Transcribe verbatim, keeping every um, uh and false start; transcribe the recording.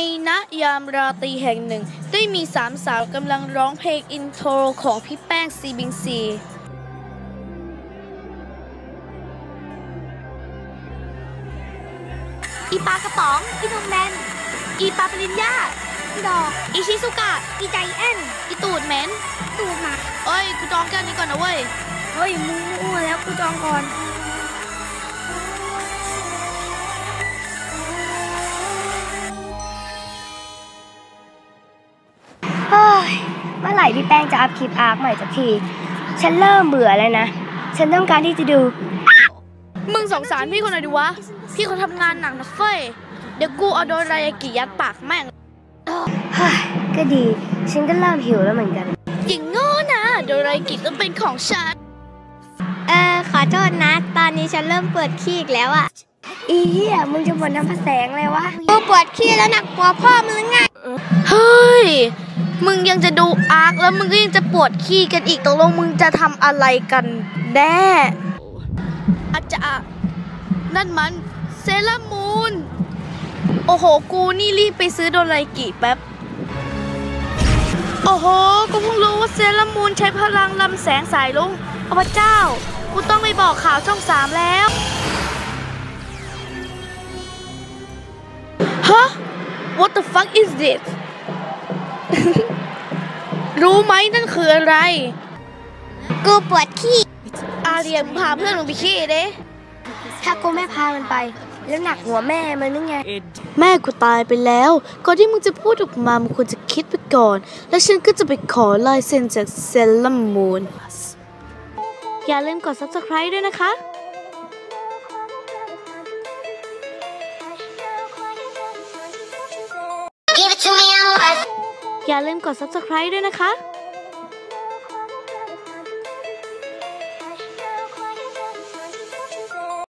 ณยามราตรีแห่งหนึ่งได้มีสามสาวกำลังร้องเพลงอินโทรของพี่แป้งซีบิงซีอีปลากระป๋องอีนมแมนอีปลาปริญญาอีดอกอีชิซุกะอีใจแอนอีตูดเหม็นตูดหมาเอ้ยกูจองแก้วนี้ก่อนนะเว้ยเฮ้ยมึงมั่วแล้วกูจองก่อนเฮ้ยเมื่อไหร่พี่แป้งจะอัพคลิปอาร์คใหม่สักทีฉันเริ่มเบื่อแล้วนะฉันต้องการที่จะดูมึงสงสารพี่คนไหนดีวะพี่เขาทำงานหนักนะเฟ้ยเดี๋ยวกูเอาโดรายากิยัดปากแม่งก็ดีฉันก็เริ่มหิวแล้วเหมือนกันอย่างโง่นะโดรายากิต้องเป็นของฉันเออขอโทษนะตอนนี้ฉันเริ่มปวดขี้อีกแล้วอ่ะอีเหี้ยมึงจะบ่นน้ำพระแสงเลยวะกูปวดขี้แล้วหนักกว่าพ่อมึงไงเฮ้ยมึงยังจะดูอาร์คแล้วมึงก็ยังจะปวดขี้กันอีกตกลงมึงจะทำอะไรกันแน่อาจจะนั่นมันเซเลอร์มูนโอ้โหกูนี่รีบไปซื้อโดรายากิแป๊บโอ้โหกูเพิ่งรู้ว่าเซเลอร์มูนใช้พลังลำแสงสายลุงพระเจ้ากูต้องไปบอกข่าวช่องสามแล้วฮะ What the fuck is this รู้ไหมนั่นคืออะไรกูปวดขี้อาเรียมพาเพื่อนมึงไปขี้เด้ถ้ากูไม่พามันไปแล้วหนักหัวแม่มันนึกไงแม่กูตายไปแล้วก่อนที่มึงจะพูดออกมามึงควรจะคิดไปก่อนแล้วฉันก็จะไปขอลายเซ็นจากเซเลอร์มูนอย่าลืมกด ซับสไครบ์ ด้วยนะคะอย่าลืมกด ซับสไครบ์ ด้วยนะคะ